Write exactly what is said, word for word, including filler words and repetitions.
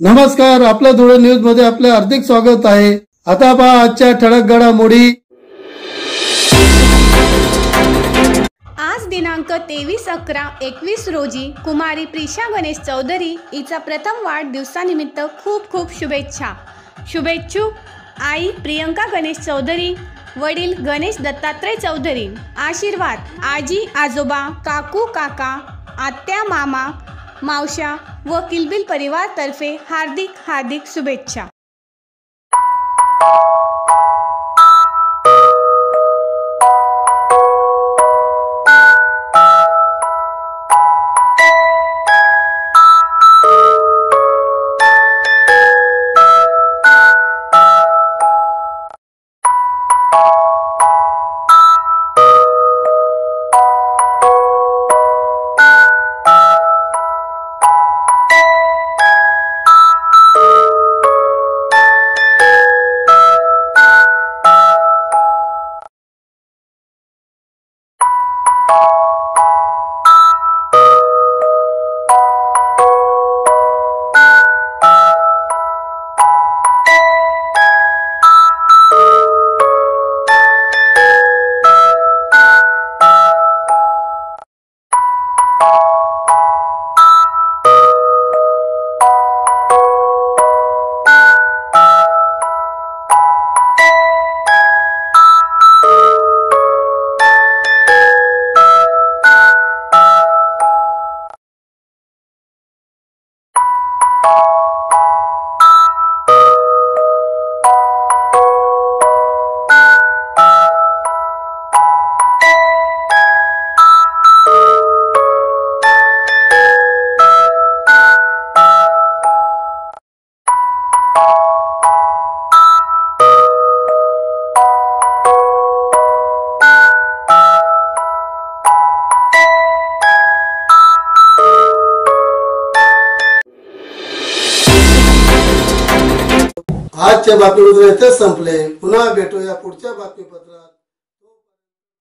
नमस्कार, आपल्या धुळे न्यूज मध्ये आपले हार्दिक स्वागत आहे। आता पहा आजच्या ठळक घडामोडी। आज दिनांक तेवीस अकरा एकवीस रोजी कुमारी प्रिशा गणेश चौधरी हिचा प्रथम वाढदिवसानिमित्त खूप खूप शुभेच्छा। शुभेच्छुक आई प्रियंका गणेश चौधरी, वडील गणेश दत्तात्रय चौधरी। आशीर्वाद आजी आजोबा काकू काका आत्या मामा मावशा व किलबिल परिवार तर्फे हार्दिक हार्दिक शुभेच्छा। आजच्या बातमीपत्र इथेच संपले। पुन्हा भेटूया पुढच्या बातमीपत्रात।